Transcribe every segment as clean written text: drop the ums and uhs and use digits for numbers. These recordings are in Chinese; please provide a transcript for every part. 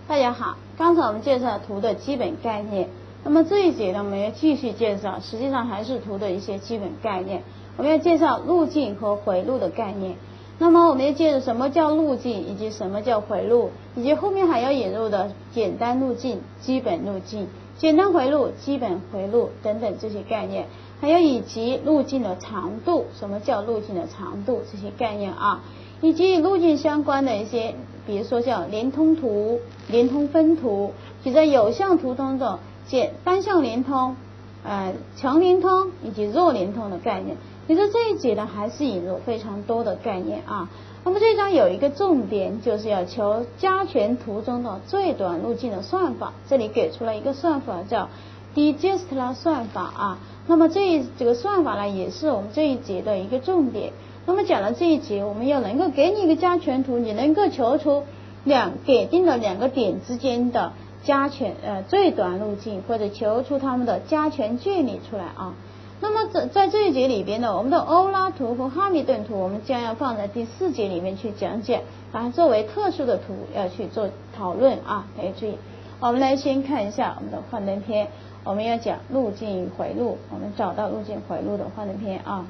大家好，刚才我们介绍图的基本概念，那么这一节呢，我们要继续介绍，实际上还是图的一些基本概念。我们要介绍路径和回路的概念。那么我们要介绍什么叫路径，以及什么叫回路，以及后面还要引入的简单路径、基本路径、简单回路、基本回路等等这些概念，还有以及路径的长度，什么叫路径的长度这些概念啊，以及路径相关的一些，比如说像连通图、连通分图，就在有向图当中单向连通、强连通以及弱连通的概念。其实这一节呢，还是引入非常多的概念啊。那么这章有一个重点，就是要求加权图中的最短路径的算法。这里给出了一个算法叫 Dijkstra 算法啊。那么这个算法呢，也是我们这一节的一个重点。那么讲了这一节，我们要能够给你一个加权图，你能够求出给定的两个点之间的加权最短路径，或者求出它们的加权距离出来啊。那么在这一节里边呢，我们的欧拉图和哈密顿图，我们将要放在第4节里面去讲解，把它作为特殊的图要去做讨论啊。来注意，我们来先看一下我们的幻灯片，我们要讲路径与回路，我们找到路径回路的幻灯片啊。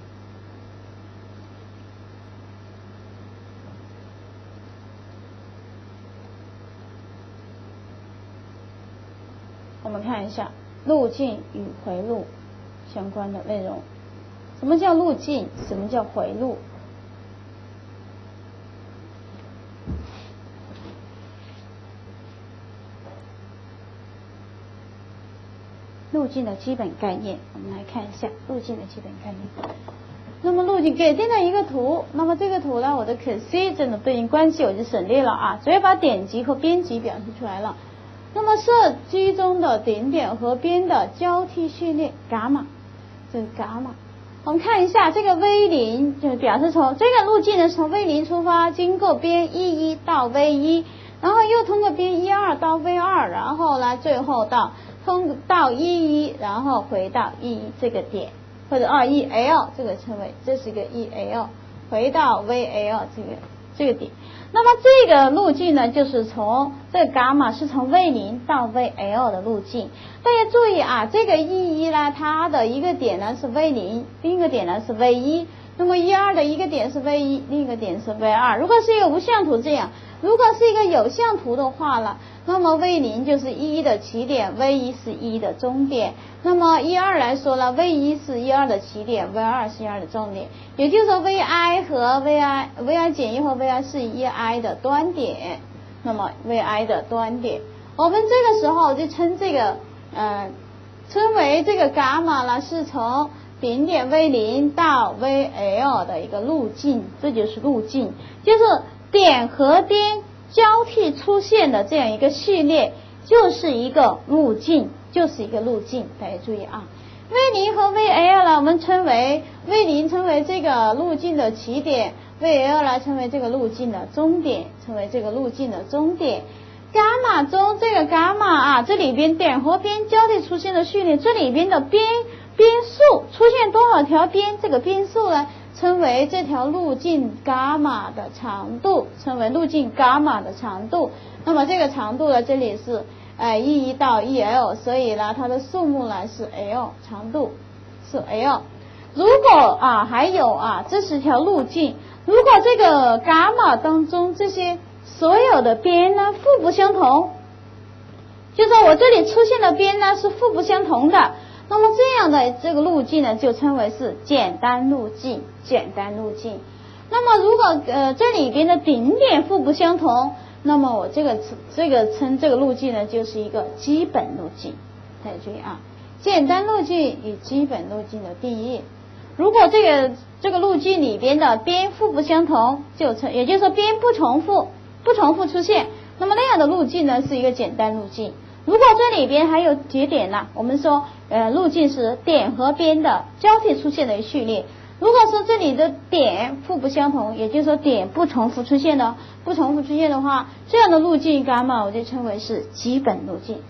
我们看一下路径与回路相关的内容。什么叫路径？什么叫回路？路径的基本概念，我们来看一下路径的基本概念。那么路径给定了一个图，那么这个图呢，我的可 C 这种对应关系我就省略了啊，直接把点集和边集表示出来了。那么射击中的顶点和边的交替序列伽马，这是伽马。我们看一下这个 V0，就表示从这个路径呢，从 V0 出发，经过边 E1 到 V1， 然后又通过边 E2 到 V2， 然后呢最后到E1， 然后回到 E1 这个点，或者EL 这个称为，这是一个 EL， 回到 VL 这个点。那么这个路径呢，就是从这个伽马是从 V0 到 VL 的路径。大家注意啊，这个 E1 呢，它的一个点呢是 V0， 另一个点呢是 V1。那么 E2 的一个点是 V1， 另一个点是 V2。如果是一个无向图这样，如果是一个有向图的话了，那么 V0 就是 E1 的起点， V1 是 E1 的终点。那么 E2 来说呢， V1 是 E2 的起点， V2 是 E2 的终点。也就是说 VI 和 VI 减1和 VI 是 EI 的端点。那么 VI 的端点，我们这个时候就称这个称为这个伽马呢，是从顶点 V0 到 VL 的一个路径，这就是路径，就是点和边交替出现的这样一个序列，就是一个路径，就是一个路径。大家注意啊 ，V0 和 VL 呢，我们称为 V0 称为这个路径的起点， VL 呢称为这个路径的终点，称为这个路径的终点。伽马中这个伽马啊，这里边点和边交替出现的序列，这里边的边数出现多少条边，这个边数呢称为这条路径伽马的长度，称为路径伽马的长度。那么这个长度呢，这里是E1 到 EL， 所以呢它的数目呢是 L， 长度是 L。如果还有这是条路径，如果这个伽马当中这些所有的边呢互不相同，就说我这里出现的边呢是互不相同的，那么这样的这个路径呢就称为是简单路径。简单路径。那么如果这里边的顶点互不相同，那么我这个称这个路径呢就是一个基本路径。大家注意啊，简单路径与基本路径的定义。如果这个路径里边的边互不相同，也就是说边不重复出现，那么那样的路径呢是一个简单路径。如果这里边还有节点呢，我们说路径是点和边的交替出现的序列。如果说这里的点互不相同，也就是说点不重复出现的话，这样的路径伽马我就称为是基本路径，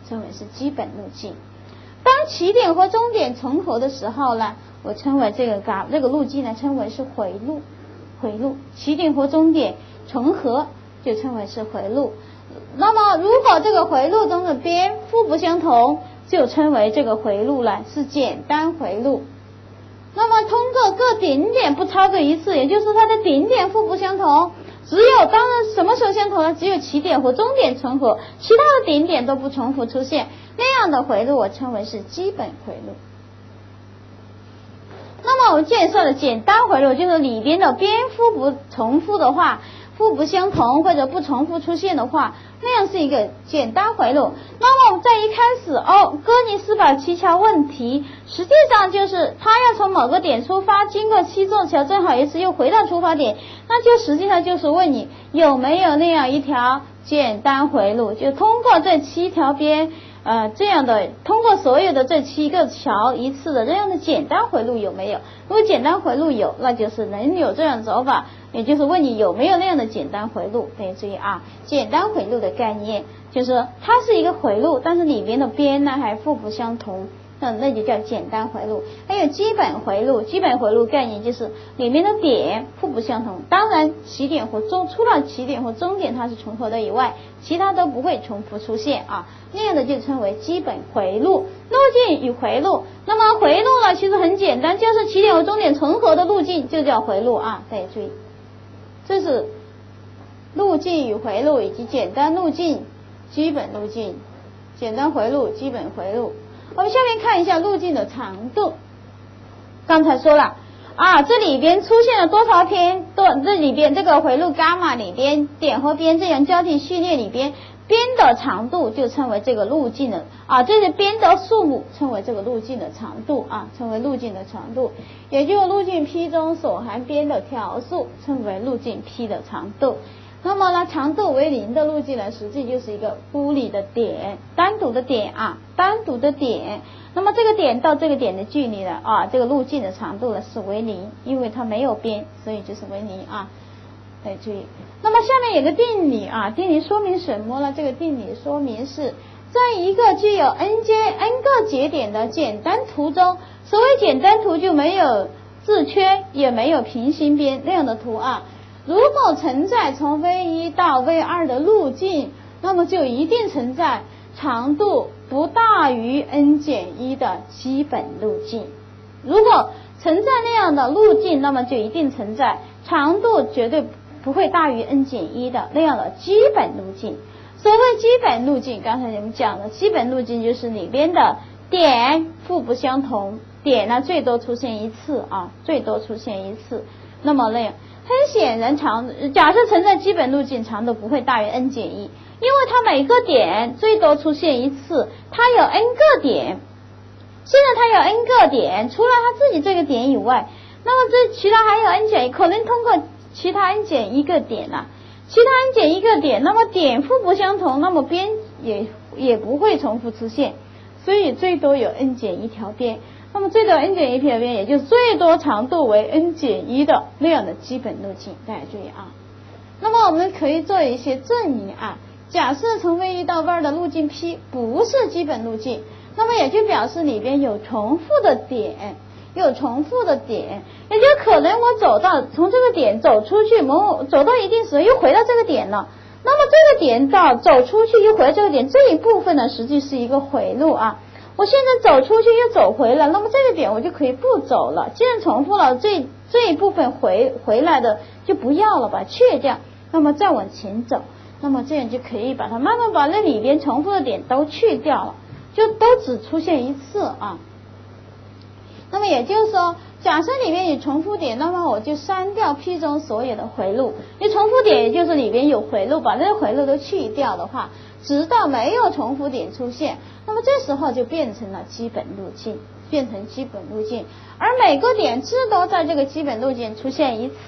当起点和终点重合的时候呢，我称为这个路径呢称为是回路。起点和终点重合， 就称为是回路。那么如果这个回路中的边互不相同，就称为这个回路了，是简单回路。那么通过各顶点不超过一次，也就是它的顶点互不相同，只有当然什么时候相同呢？只有起点和终点重合，其他的顶点都不重复出现，那样的回路我称为是基本回路。那么我们介绍的简单回路就是里边的边互不重复的话，互不相同或者不重复出现的话，那样是一个简单回路。那么我们在一开始哥尼斯堡七桥问题，实际上就是他要从某个点出发，经过7座桥，正好一次又回到出发点，那就实际上就是问你有没有那样一条简单回路，就通过这7条边这样的，通过所有的这7个桥一次的这样的简单回路有没有？如果简单回路有，那就是能有这样走法，也就是问你有没有那样的简单回路。大家注意啊，简单回路的概念就是它是一个回路，但是里边的边呢还互不相同，那就叫简单回路。还有基本回路，基本回路概念就是里面的点互不相同，当然起点和除了起点和终点它是重合的以外，其他都不会重复出现啊，那样的就称为基本回路。路径与回路，那么回路呢其实很简单，就是起点和终点重合的路径就叫回路啊，大家注意，这是路径与回路以及简单路径、基本路径、简单回路、基本回路。我们下面看一下路径的长度。刚才说了这里边出现了多少偏，这里边这个回路伽马里边点和边这样交替序列里边，边的长度就称为这个路径的这些边的数目称为这个路径的长度称为路径的长度，也就是路径 P 中所含边的条数称为路径 P 的长度。那么呢，长度为0的路径呢，实际就是一个孤立的点，单独的点单独的点。那么这个点到这个点的距离呢这个路径的长度呢是为0，因为它没有边，所以就是为0大家注意。那么下面有个定理定理说明什么呢？这个定理说明是在一个具有 n 个节点的简单图中，所谓简单图就没有自缺也没有平行边那样的图如果存在从 V1 到 V2 的路径，那么就一定存在长度不大于 n 减1的基本路径。如果存在那样的路径，那么就一定存在长度绝对不会大于 n 减1的那样的基本路径。所谓基本路径，刚才我们讲的基本路径就是里边的点互不相同，点呢最多出现一次最多出现一次。那么那样很显然假设存在基本路径长度不会大于 n 减1，因为它每个点最多出现一次，它有 n 个点。现在它有 n 个点，除了它自己这个点以外，那么这其他还有 n 减1，可能通过其他 n 减1个点其他 n 减1个点，那么点互不相同，那么边也不会重复出现，所以最多有 n 减1条边。那么最多 n 减1条边，也就是最多长度为 n 减1的那样的基本路径，大家注意那么我们可以做一些证明假设从 V1 到 V2 的路径 P 不是基本路径，那么也就表示里边有重复的点，也就可能我从这个点走出去，走到一定时候又回到这个点了，那么这个点到走出去又回到这个点，这一部分呢实际是一个回路我现在走出去又走回来，那么这个点我就可以不走了，既然重复了这一部分回来的就不要了，把它去掉，那么再往前走，那么这样就可以把它慢慢把那里边重复的点都去掉了，就都只出现一次那么也就是说，假设里面有重复点，那么我就删掉 P 中所有的回路，因为重复点也就是里边有回路，把这些回路都去掉的话，直到没有重复点出现，那么这时候就变成了基本路径，而每个点至多在这个基本路径出现一次，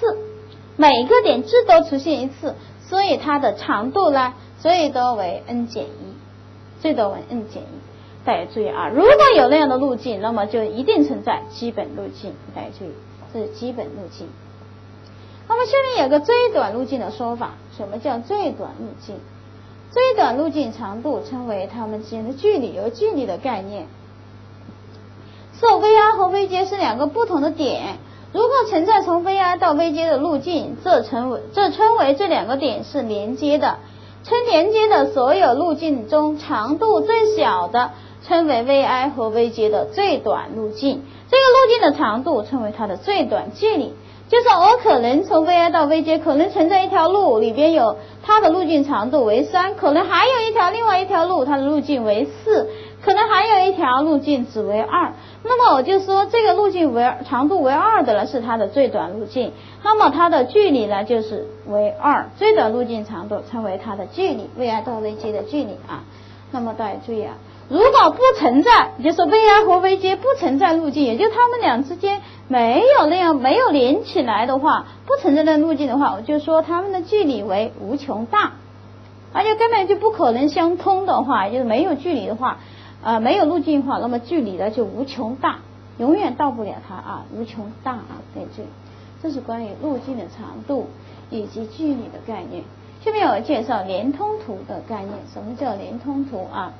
所以它的长度呢最多为 n 减1，大家注意如果有那样的路径，那么就一定存在基本路径，大家注意，这是基本路径。那么下面有个最短路径的说法，什么叫最短路径？最短路径长度称为它们之间的距离，有距离的概念。So VR 和VJ 是两个不同的点， 如果存在从 VI 到 VJ 的路径，这称为这两个点是连接的，称连接的所有路径中长度最小的称为 VI 和 VJ 的最短路径，这个路径的长度称为它的最短距离。就是我可能从 VI 到 VJ 可能存在一条路，里边有它的路径长度为3，可能还有另外一条路，它的路径为4，可能还有一条路径只为2。那么我就说这个路径长度为2的呢是它的最短路径，那么它的距离呢就是为2，最短路径长度称为它的距离 VI 到 VJ 的距离啊。那么大家注意啊，如果不存在，也就是说 VI 和 VJ 不存在路径，也就是它们俩之间没有连起来的话，不存在的路径的话，我就说它们的距离为无穷大，而且根本就不可能相通的话，就是没有距离的话，没有路径的话，那么距离呢就无穷大，永远到不了它啊，无穷大啊，在这里，这是关于路径的长度以及距离的概念。下面我介绍连通图的概念。什么叫连通图啊？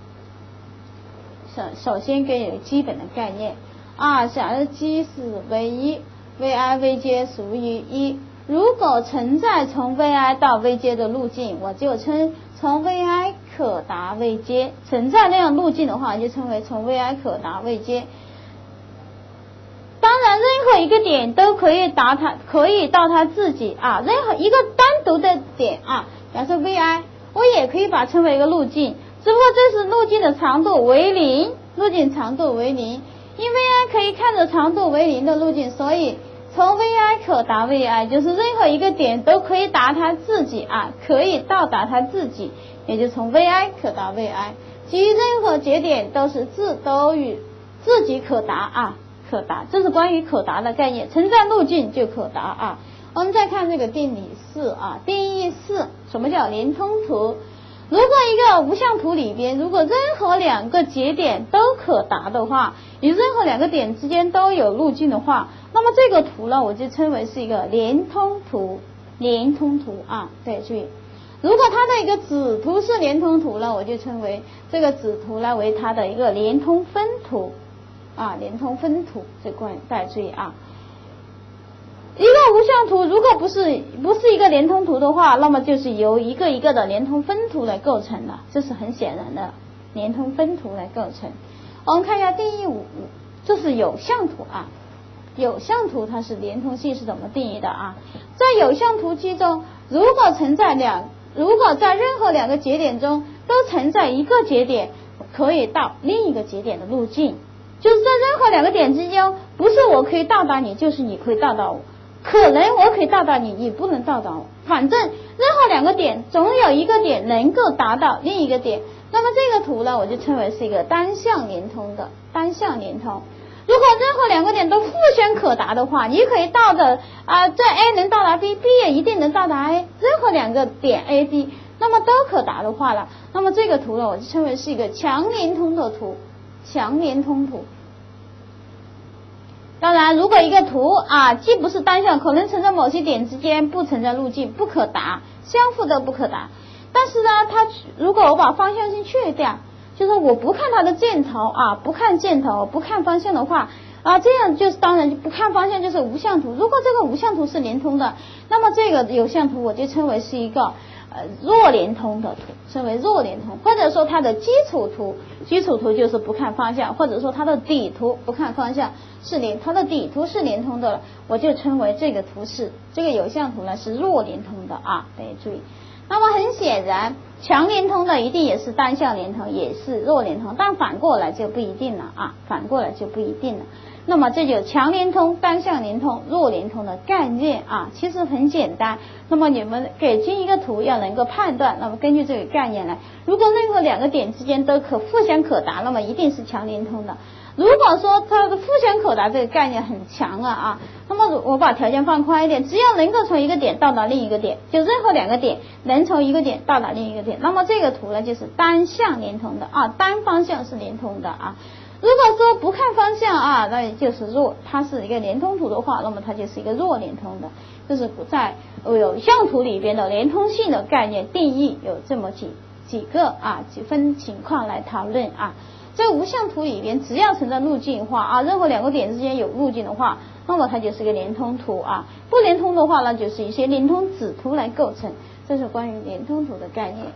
首先给有基本的概念啊，假如 G 是为1 ，VI VJ 属于1，如果存在从 VI 到 VJ 的路径，我就称从 VI 可达 VJ， 存在那样路径的话，就称为从 VI 可达 VJ。当然，任何一个点都可以到它自己啊，任何一个单独的点啊，假如说 VI， 我也可以把它称为一个路径，只不过这是路径的长度为0，路径长度为0，因为 VI 可以看着长度为0的路径，所以从 VI 可达 VI， 就是任何一个点都可以达它自己啊，可以到达它自己，也就从 VI 可达 VI， 基于任何节点都与自己可达啊。可达，这是关于可达的概念，存在路径就可达啊。我们再看这个定理4啊，定义4，什么叫连通图？如果一个无相图里边，如果任何两个节点都可达的话，与任何两个点之间都有路径的话，那么这个图呢，我就称为是一个连通图。连通图啊，对，注意，如果它的一个子图是连通图呢，我就称为这个子图呢为它的一个连通分图。啊，连通分图，这关大家注意啊。一个无相图如果不是一个连通图的话，那么就是由一个一个的连通分图来构成的，这是很显然的，连通分图来构成。我们看一下定义5，这是有相图啊。有相图它是连通性是怎么定义的啊？在有相图集中，如果在任何两个节点中都存在一个节点可以到另一个节点的路径。就是在任何两个点之间，不是我可以到达你，就是你可以到达我，可能我可以到达你，你不能到达我，反正任何两个点总有一个点能够达到另一个点。那么这个图呢，我就称为是一个单向连通的单向连通。如果任何两个点都互相可达的话，你可以到的在 A 能到达 B，B 也一定能到达 A， 任何两个点 A、B 那么都可达的话了，那么这个图呢，我就称为是一个强连通的图。强连通图。当然，如果一个图既不是单向，可能存在某些点之间不存在路径，不可达，相互都不可达。但是呢，它如果我把方向性去掉，就是我不看它的箭头不看箭头，不看方向的话这样就是当然不看方向就是无相图。如果这个无相图是连通的，那么这个有相图我就称为是一个弱连通的图，称为弱连通，或者说它的基础图就是不看方向，或者说它的底图不看方向它的底图是连通的了，我就称为这个图是这个有相图呢是弱连通的大家注意。那么很显然，强连通的一定也是单向连通，也是弱连通，但反过来就不一定了反过来就不一定了。那么这就强连通、单向连通、弱连通的概念其实很简单。那么你们给进一个图要能够判断，那么根据这个概念来，如果任何两个点之间都互相可达，那么一定是强连通的。如果说它的互相可达这个概念很强那么我把条件放宽一点，只要能够从一个点到达另一个点，就任何两个点能从一个点到达另一个点，那么这个图呢就是单向连通的单方向是连通的如果说不看方向那也就是弱，它是一个连通图的话，那么它就是一个弱连通的。这是在有相图里边的连通性的概念定义有这么几分情况来讨论在无相图里边，只要存在路径的话任何两个点之间有路径的话， 那么它就是个连通图啊。不连通的话呢，就是一些连通子图来构成。这是关于连通图的概念。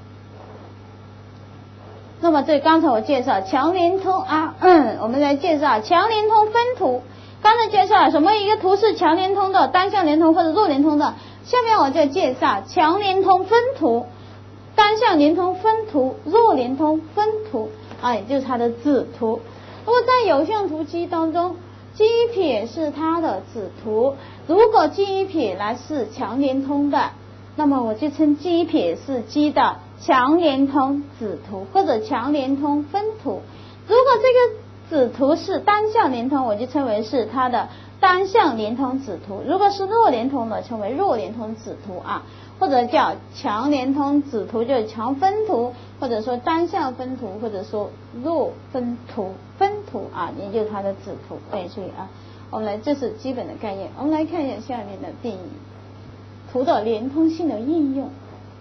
那么这刚才我介绍强连通啊，我们来介绍强连通分图。刚才介绍什么一个图是强连通的，单向连通或者弱连通的，下面我就介绍强连通分图、单向连通分图、弱连通分图啊，也就是它的子图。如果在有向图集当中，记忆撇是它的子图，如果记忆撇来是强连通的，那么我就称记忆撇是G的强连通子图或者强连通分图。如果这个子图是单向连通，我就称为是它的单向连通子图。如果是弱连通的，称为弱连通子图啊，或者叫强连通子图，就是强分图，或者说单向分图，或者说弱分图啊，也就是它的子图。注意啊，我们来，这是基本的概念。我们来看一下下面的定义：图的连通性的应用。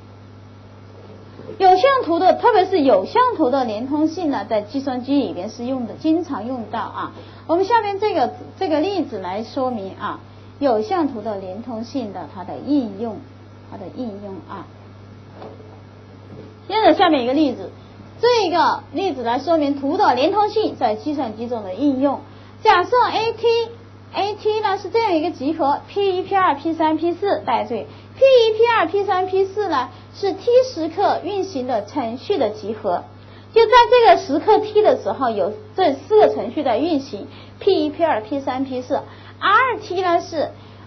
有向图的，特别是有向图的连通性呢，在计算机里边是经常用到啊。我们下面这个例子来说明啊，有向图的连通性的它的应用啊。现在下面一个例子，这个例子来说明图的连通性在计算机中的应用。假设 AT 呢是这样一个集合 P1 P2 P3 P4， 大家注意 P1 P2 P3 P4 呢是 T 时刻运行的程序的集合，就在这个时刻 T 的时候有这4个程序在运行 P1 P2 P3 P4。 R2T 呢是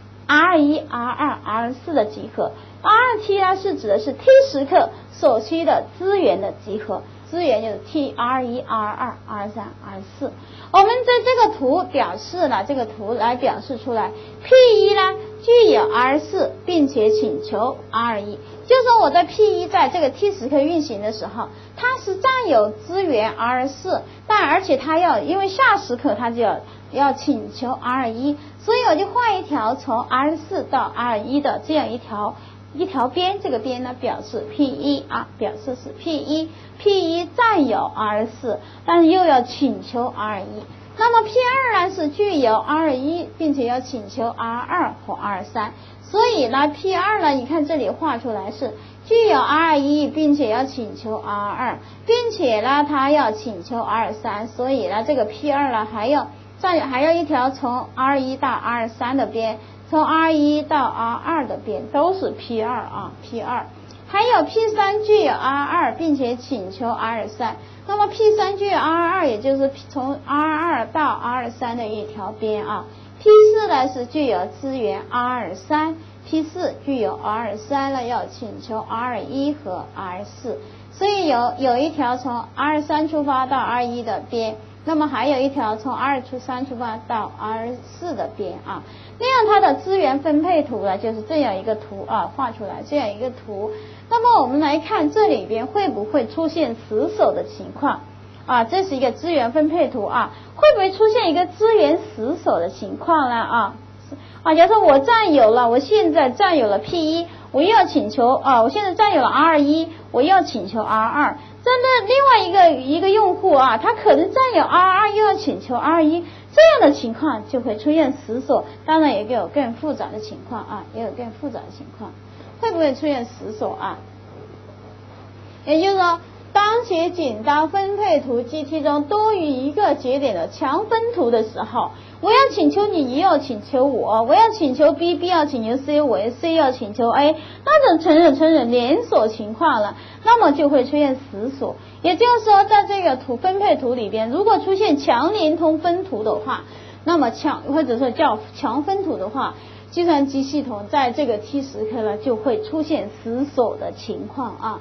R1 R2 R4 的集合， R2T 呢是指的是 T 时刻所需的资源的集合，资源就是 T R1 R2 R3 R4。 我们在这个图表示了，这个图来表示出来 P1 呢具有 R4 并且请求 R1， 就是说我在 P1 在这个 T 时刻运行的时候，它是占有资源 R4， 但而且它因为下时刻它就要请求 R1， 所以我就画一条从 R4 到 R1 的这样一条边，这个边呢表示 P1 啊，表示是 P1 占有 R4， 但是又要请求 R1。 那么 P2 呢是具有 R1 并且要请求 R2 或 R3， 所以呢 P2 呢，你看这里画出来是具有 R1 并且要请求 R2， 并且呢它要请求 R3， 所以呢这个 P2 呢还要一条从 R1 到 R3 的边，从 R1 到 R2 的边都是 P2 啊 P2。 还有 P3 具有 R2 并且请求 R3， 那么 P3 具有 R2 也就是从 R2 到 R3 的一条边啊。 P4 呢是具有资源 R3， P4 具有 R3 呢要请求 R1 和 R4， 所以有一条从 R3 出发到 R1 的边，那么还有一条从 R3 出发到 R4 的边啊。那样它的资源分配图呢就是这样一个图啊，画出来这样一个图。那么我们来看这里边会不会出现死守的情况啊？这是一个资源分配图啊，会不会出现一个资源死守的情况呢假如说我现在占有了 P1， 我又要请求我现在占有了 R1， 我又要请求 R2。真的另外一个用户他可能占有 R2 又要请求 R1， 这样的情况就会出现死锁。当然也有更复杂的情况会不会出现死锁也就是说，当写简单分配图 GT 中多于一个节点的强分图的时候，我要请求你，你要请求我要请求 B 要请求 C 要请求 A， 那种成人连锁情况了，那么就会出现死锁。也就是说，在这个图分配图里边，如果出现强连通分图的话，那么或者说叫强分图的话，计算机系统在这个 T 时刻呢就会出现死锁的情况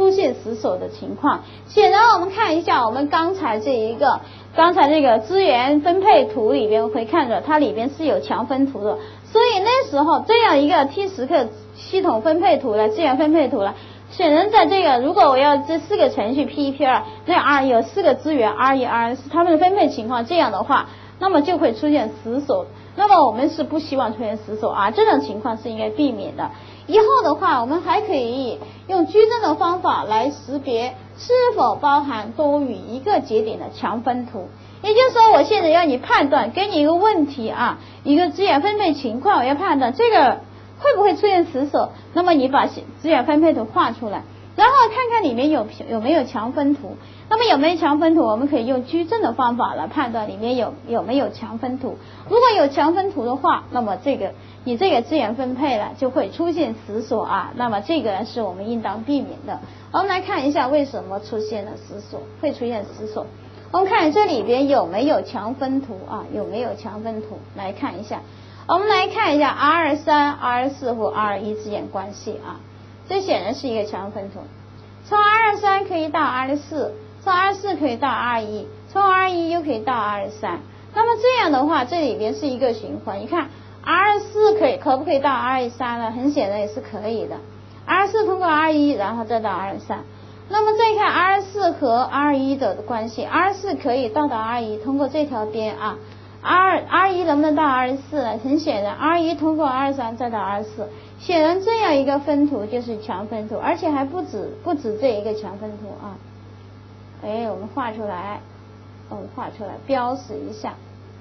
显然我们看一下我们刚才这个资源分配图里边会看着它里边是有强分图的，所以那时候这样一个 T 时刻系统分配图了，资源分配图了，显然在这个如果我要这4个程序 P1 P2 那 R 有4个资源 R1 R4 它们的分配情况这样的话，那么就会出现死锁。那么我们是不希望出现死锁这种情况是应该避免的。以后的话我们还可以用矩阵的方法来识别是否包含多于一个节点的强分图。 也就是说，我现在要你判断，给你一个问题啊，一个资源分配情况，我要判断这个会不会出现死守。那么你把资源分配图画出来，然后看看里面有没有强分图。那么有没有强分图，我们可以用矩阵的方法来判断里面有没有强分图。如果有强分图的话，那么你这个资源分配了就会出现死锁啊。那么这个是我们应当避免的。我们来看一下为什么出现了死锁，会出现死锁。我们看这里边有没有强分图啊？有没有强分图？来看一下，我们来看一下 R3、R4 或 R1 之间关系啊。这显然是一个强分图，从 R3 可以到 R4， 从 R4 可以到 R1， 从 R1 又可以到 R3。那么这样的话，这里边是一个循环。你看 R4 可不可以到 R3 呢？很显然也是可以的。R4 通过 R1， 然后再到 R3。那么再看 R4 和 R1 的关系 ，R4 可以到达 R1， 通过这条边啊。R1 能不能到 R4 呢？很显然 R1 通过 R3 再到 R4， 显然这样一个分图就是强分图，而且还不止这一个强分图啊。我们画出来，标识一下，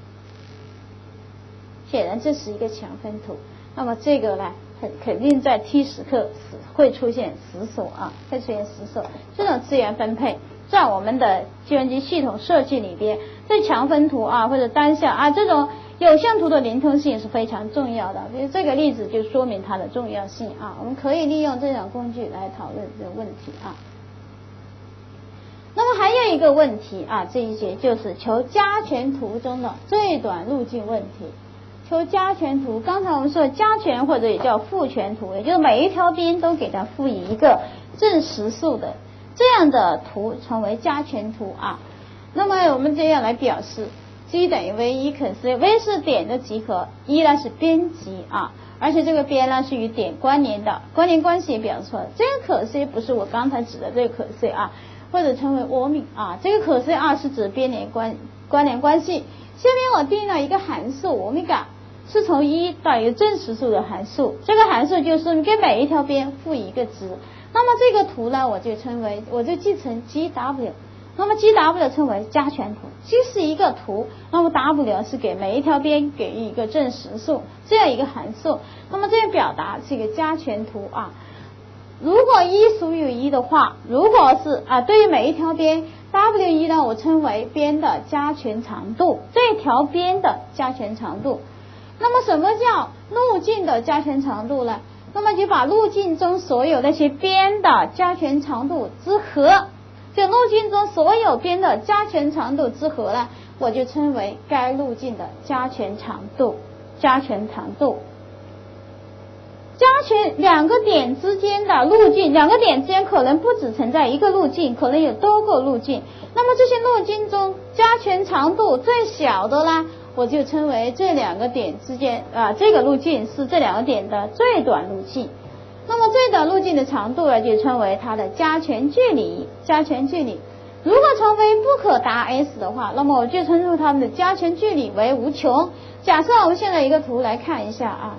显然这是一个强分图。那么这个呢，肯定在 T 时刻会出现死锁啊，会出现死锁。这种资源分配在我们的计算机系统设计里边，对强分图啊或者单项啊这种有向图的灵通性是非常重要的。比如这个例子就说明它的重要性啊，我们可以利用这种工具来讨论这个问题啊。那么还有一个问题啊，这一节就是求加权图中的最短路径问题。求加权图，刚才我们说加权或者也叫复权图，也就是每一条边都给它赋予一个正实数的这样的图称为加权图啊。那么我们这样来表示 G 等于 V1 可 C，V 是点的集合，1呢是边集啊，而且这个边呢是与点关联的，关联关系也表示出来。这个可 C 不是我刚才指的这个可 C 啊，或者称为欧米啊，这个可 C 啊是指边联关联关系。下面我定了一个函数欧米伽，是从1到一个正实数的函数，这个函数就是你给每一条边赋予一个值。那么这个图呢，我就记成 GW， 那么 GW 称为加权图。G 是一个图，那么 W 是给每一条边给予一个正实数这样一个函数。那么这样表达是一个加权图啊。如果1属于1的话，如果是对于每一条边 W1 呢，我称为边的加权长度，这条边的加权长度。那么什么叫路径的加权长度呢？那么就把路径中所有那些边的加权长度之和，就路径中所有边的加权长度之和呢，我就称为该路径的加权长度。加权长度，加权两个点之间的路径，两个点之间可能不只存在一个路径，可能有多个路径。那么这些路径中加权长度最小的呢，我就称为这两个点之间这个路径是这两个点的最短路径。那么最短路径的长度呢，就称为它的加权距离。加权距离，如果从 V 不可达 S 的话，那么我就称作它们的加权距离为无穷。假设我们现在一个图来看一下啊，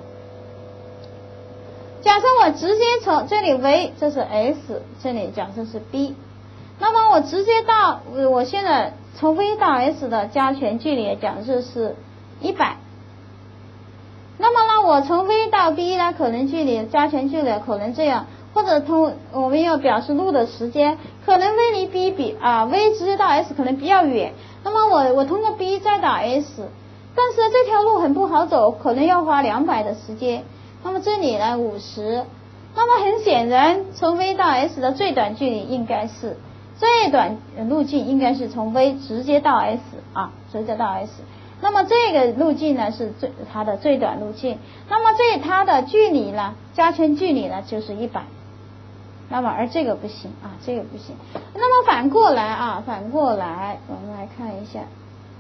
假设我直接从这里 V 这是 S， 这里假设是 B， 那么我直接到我现在从 V 到 S 的加权距离假设是100。那么呢，我从 V 到 B 呢，可能距离加权距离可能这样，或者我们要表示路的时间，可能 V 离 B V 直接到 S 可能比较远。那么我通过 B 再到 S， 但是这条路很不好走，可能要花200的时间。那么这里呢50，那么很显然，从 V 到 S 的最短距离应该是最短路径应该是从 V 直接到 S 直接到 S。那么这个路径呢是它的最短路径，那么它的距离呢，加权距离呢就是100，那么而这个不行这个不行。那么反过来我们来看一下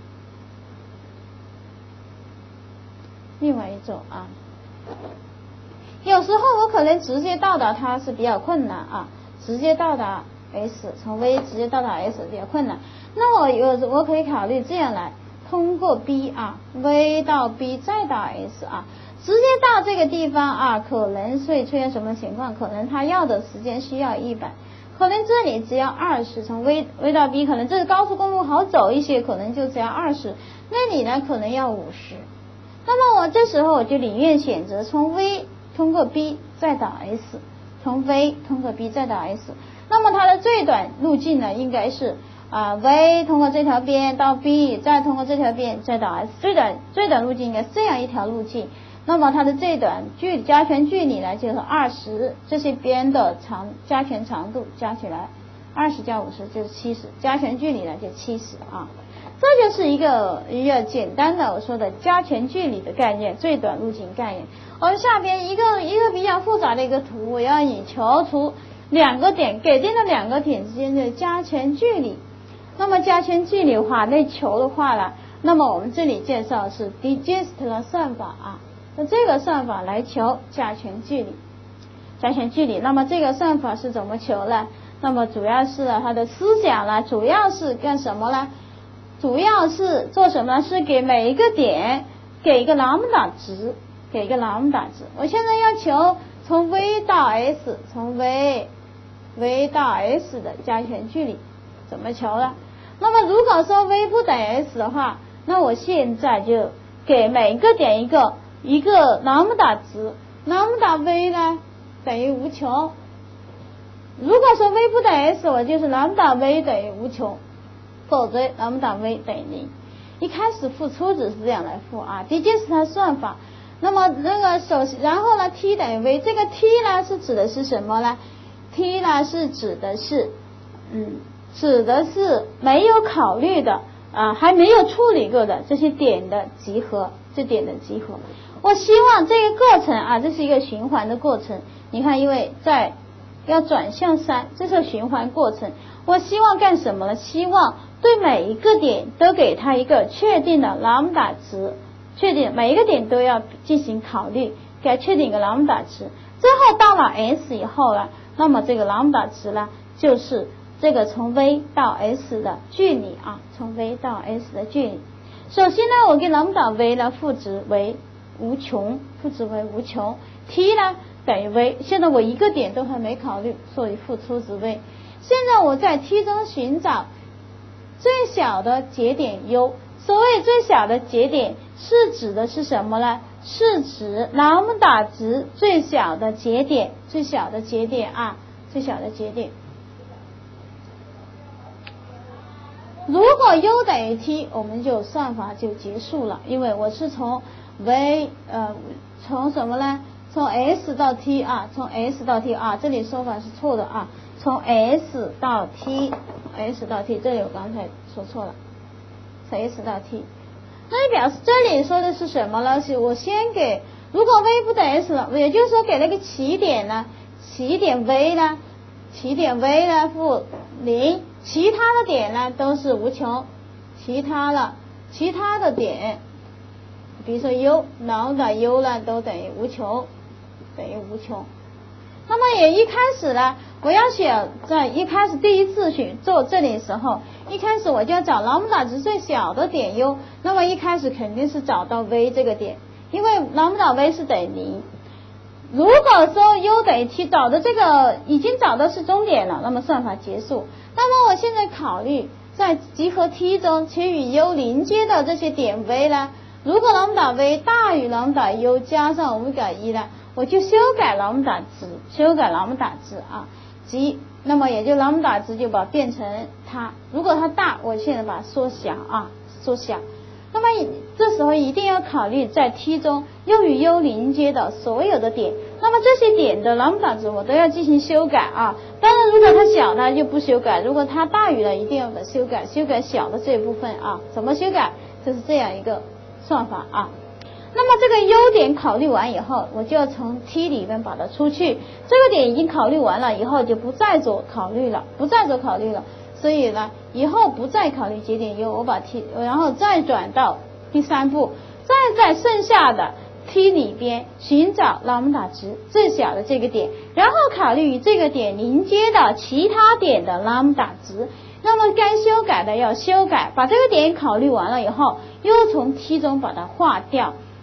另外一种有时候我可能直接到达它是比较困难直接到达 S， 从 V 直接到达 S 比较困难。那我可以考虑这样来，通过 B V 到 B 再到 S直接到这个地方可能会出现什么情况？可能它要的时间需要100， 可能这里只要20，从 V 到 B， 可能这个高速公路好走一些，可能就只要20，那里呢可能要50。那么我这时候我就宁愿选择从 V 通过 B 再到 S， 从 V 通过 B 再到 S。那么它的最短路径呢，应该是V 通过这条边到 B， 再通过这条边再到 S， 最短路径应该是这样一条路径。那么它的最短加权距离呢，就是20，这些边的加权长度加起来20加50就是70，加权距离呢就70啊。这就是一个简单的我说的加权距离的概念，最短路径概念。而下边一个比较复杂的一个图，我要你求出两个点，给定的两个点之间的加权距离。那么加权距离的话，那求的话呢，那么我们这里介绍是 digest 的算法啊。那这个算法来求加权距离，那么这个算法是怎么求呢？那么主要是它的思想呢，主要是干什么呢？主要是做什么呢？是给每一个点给一个兰姆达值，我现在要求从 V 到 S， 从 V 到 S 的加权距离，怎么求呢？那么如果说 V 不等于 S 的话，那我现在就给每个点一个兰姆达值，兰姆达 V 呢等于无穷。如果说 V 不等于 S， 我就是兰姆达 V 等于无穷，否则兰姆达 V 等于0。一开始付初值是这样来付啊，这就是它算法。那么然后呢 T 等于 V， 这个 T 呢是指的是什么呢？ T 呢是指的是没有考虑的还没有处理过的这些点的集合，我希望这个过程这是一个循环的过程。你看，因为要转向3，这是循环过程。我希望干什么呢？希望对每一个点都给它一个确定的兰姆达值，每一个点都要进行考虑，给它确定一个兰姆达值。最后到了 S 以后呢，那么这个兰姆达值呢，就是这个从 V 到 S 的距离从 V 到 S 的距离。首先呢，我给兰姆达 V 呢赋值为无穷，T 呢等于 V。现在我一个点都还没考虑，所以付初值 V。现在我在 T 中寻找最小的节点 U。所谓最小的节点是指的是什么呢？是指兰姆达值最小的节点。如果 U 等于 T， 我们就算法就结束了，因为我是从 V 从什么呢？从 S 到 T 从 S 到 T 这里说法是错的从 S 到 T， 这里我刚才说错了，从 S 到 T， 那表示这里说的是什么呢？是我先给，如果 V 不等于 S 了，也就是说给那个起点 V 呢负0，其他的点呢都是无穷，其他的点，比如说 U， 兰姆达 U 呢都等于无穷。那么也一开始呢，我要选在一开始第一次做这里的时候，一开始我就要找兰姆达值最小的点 U， 那么一开始肯定是找到 V 这个点，因为兰姆达 V 是等于0。如果说 U 等于 T， 已经找到是终点了，那么算法结束。那么我现在考虑在集合 T 中且与 U 邻接的这些点 V 呢，如果兰姆达 V 大于兰姆达 U 加上欧米伽1呢，我就修改兰姆达值即那么也就兰姆达值就把它变成它，如果它大，我现在把它缩小。那么这时候一定要考虑在 T 中又与 U 邻接的所有的点，那么这些点的兰姆达值我都要进行修改当然如果它小呢就不修改，如果它大于了一定要把它修改小的这一部分怎么修改？就是这样一个算法那么这个 U 点考虑完以后，我就要从 T 里面把它出去，这个点已经考虑完了以后就不再做考虑了，所以呢以后不再考虑节点 U， 我把 T 然后再转到第3步，再在剩下的 T 里边寻找兰姆达值最小的这个点，然后考虑与这个点邻接的其他点的兰姆达值，那么该修改的要修改，把这个点考虑完了以后又从 T 中把它划掉，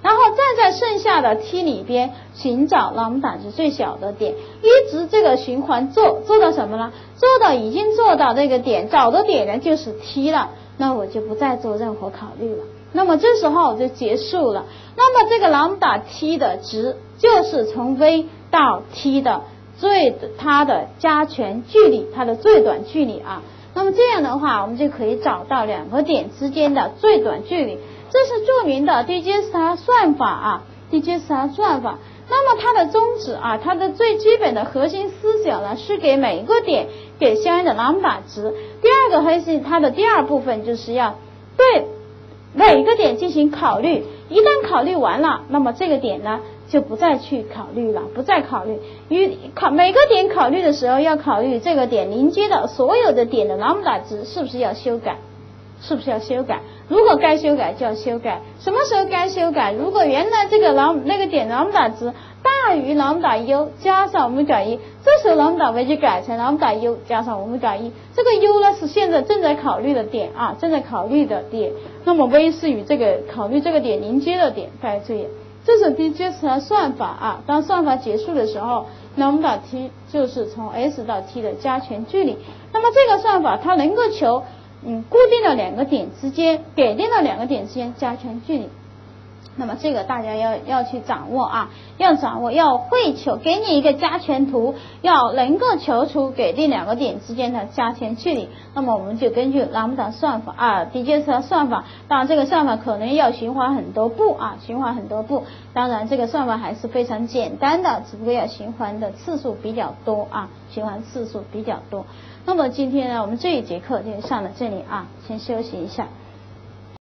然后再在剩下的 t 里边寻找兰姆达值最小的点，一直这个循环做到什么呢？已经做到这个点，找的点呢就是 t 了，那我就不再做任何考虑了。那么这时候就结束了。那么这个兰姆达 t 的值就是从 v 到 t 的它的加权距离，它的最短距离啊。那么这样的话，我们就可以找到两个点之间的最短距离。这是著名的 DigiStar 算法啊 ，DigiStar 算法。那么它的宗旨啊，它的最基本的核心思想呢，是给每一个点给相应的兰姆达值。第二个核心，它的第二部分就是要对每一个点进行考虑，一旦考虑完了，那么这个点呢就不再去考虑了，不再考虑。每个点考虑的时候，要考虑这个点临接的所有的点的兰姆达值是不是要修改，如果该修改就要修改。什么时候该修改？如果原来这个那个点兰姆达值大于兰姆达 u 加上欧米伽一，这时候兰姆达 v 就改成兰姆达 u 加上欧米伽一。这个 u 呢是现在正在考虑的点啊，那么 v 是与这个考虑这个点临接的点，大家注意。这是 DigiStar 算法啊。当算法结束的时候，兰姆达 t 就是从 s 到 t 的加权距离。那么这个算法它能够求固定的两个点之间，给定的两个点之间加权距离。那么这个大家要去掌握啊，要会求，给你一个加权图，要能够求出给定两个点之间的加权距离。那么我们就根据兰姆达算法啊 ，DigiStar 算法，当然这个算法可能要循环很多步啊，当然这个算法还是非常简单的，只不过要循环的次数比较多啊，那么今天呢，我们这一节课就上到这里啊，先休息一下。